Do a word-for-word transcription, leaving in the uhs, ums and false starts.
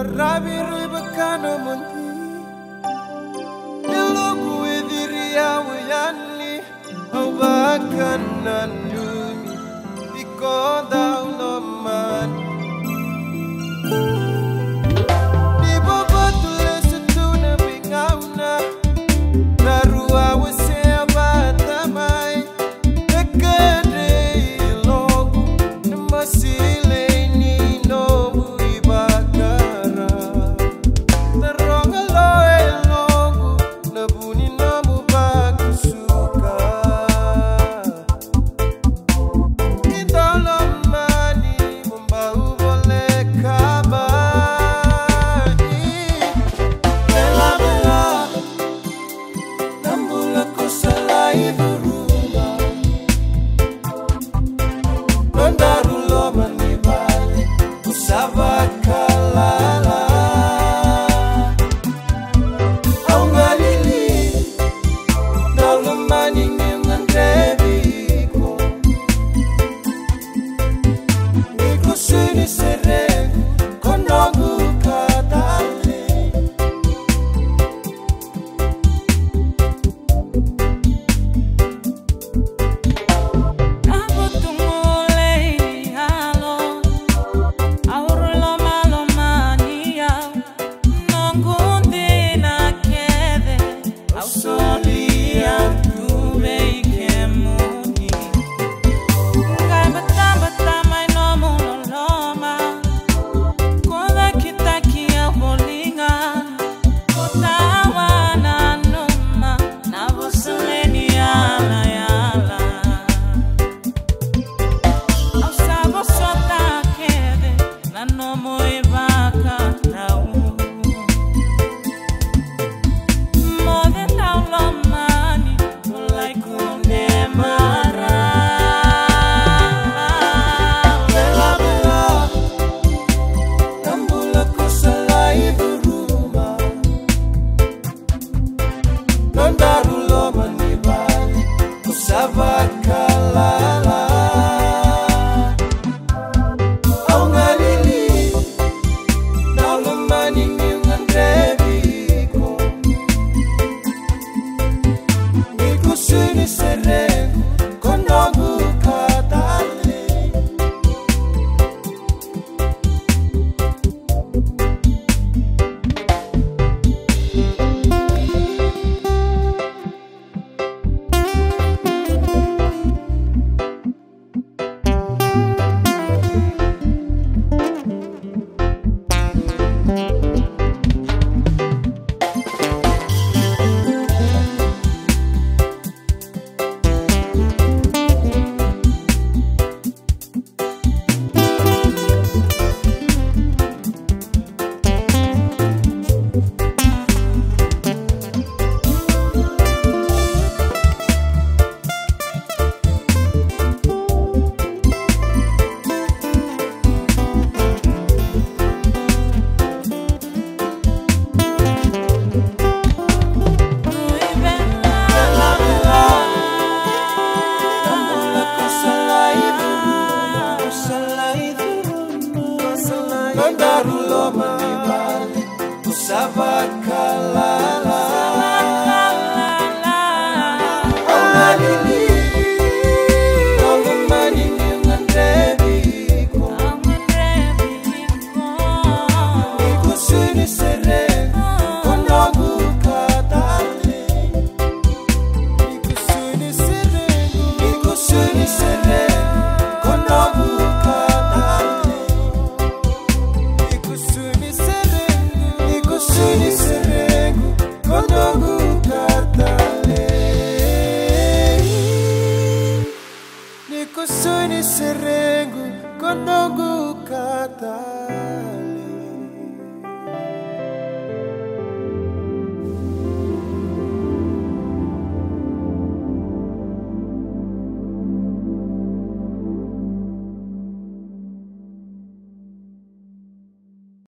Rabiru bakano monti Nilogu ediria wayani Awakan nanumi Dikoda unaman Di babotule setuna bingauna Narua wasea batamai Dekade ilogu Namasile ni nobu ibakara Terong aloe logu Nabuni namu bakusuka Indolong mani Membau boleh kabadi Bela-bela Nambula ko salai berumah Mendarulo manibali Usabak kalala Au ngalili Dalam maning yang rebiko Niko sini sereng Konogu katale Aku tumulay halo Aurlo malo mania Nongundi na kede Au solia tuve ikemuni Ngai bata-bata mai no muloloma Koda kita kia bolinga Kotawa na numa Na bosuleni ala yala Au sabo sota kede Na nomo ibaka rau Mode taulo mani Mulai kune mara Bela-bela Nambula ko salai berumah Mendarulo manibali Usabak kalala Au ngalili Dalam maning yang rebiko Niko sini sereng Konogu katale Bela-bela Nambula ko salai berumah Salai berumah Mendarulo manibali Usabak kalala Au ngalili Dalam maning yang rebiko Niko sini sereng Konogu katale Niko sini sereng Niko sini sereng Konogu katale Niko sini sereng Niko sini sereng Konogu katale Niko sini sereng Konogu katale